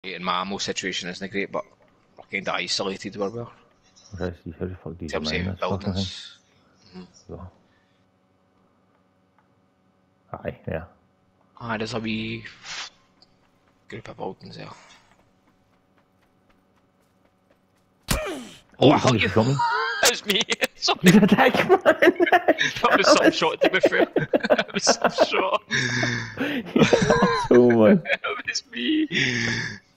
And my ammo situation isn't great, but we're kind of isolated where we are. How the fuck do In you terms mine of this fucking thing? buildings. So. Aye, yeah. Ah, there's a wee group of buildings there. Oh, I thought you. It's me. Sorry. You're a dick, man. That was some shot, to be fair. That was some shot. So man. That was me.